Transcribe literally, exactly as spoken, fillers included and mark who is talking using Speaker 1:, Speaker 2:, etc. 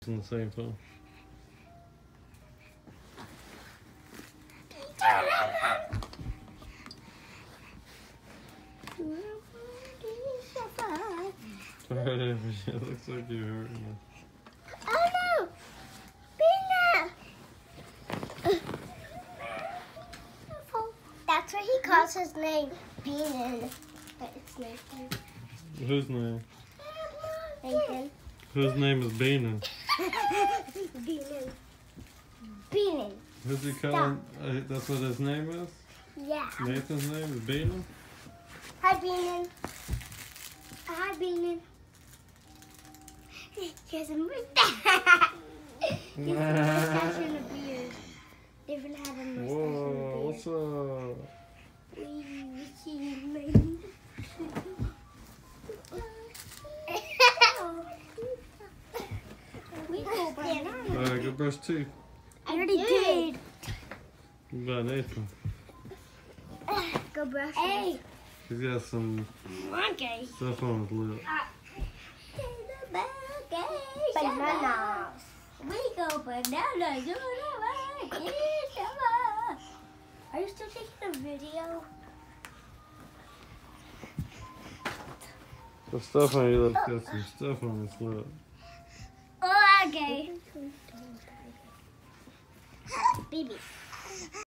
Speaker 1: In the same phone. It looks like you're hurting her.
Speaker 2: Oh no! Beena! That's what he calls his name, Beanin. But it's Nathan.
Speaker 1: Whose name?
Speaker 2: Nathan.
Speaker 1: Whose name is Beanin?
Speaker 2: Beanin. Beanin.
Speaker 1: Who's he calling? Uh, that's what his name is?
Speaker 2: Yeah.
Speaker 1: Nathan's name is Beanin?
Speaker 2: Hi, Beanin. Hi, Beanin. He has a mustache. He has a mustache and a beard. David had a mustache
Speaker 1: Whoa,
Speaker 2: and a beard.
Speaker 1: what's up?
Speaker 2: We see me. We go banana.
Speaker 1: Alright, go brush teeth.
Speaker 2: I already did.
Speaker 1: What about Nathan?
Speaker 2: Go brush. Hey.
Speaker 1: He's got some
Speaker 2: Monkey.
Speaker 1: stuff on his lip.
Speaker 2: Bananas. We go bananas. Are you still taking a video?
Speaker 1: The stuff on your lip's got some stuff on his lip.
Speaker 2: Oh, okay. Baby.